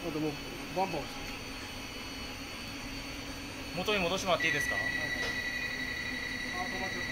あともうバンバン押して。 元に戻してもらっていいですか？ あ、止まっちゃった。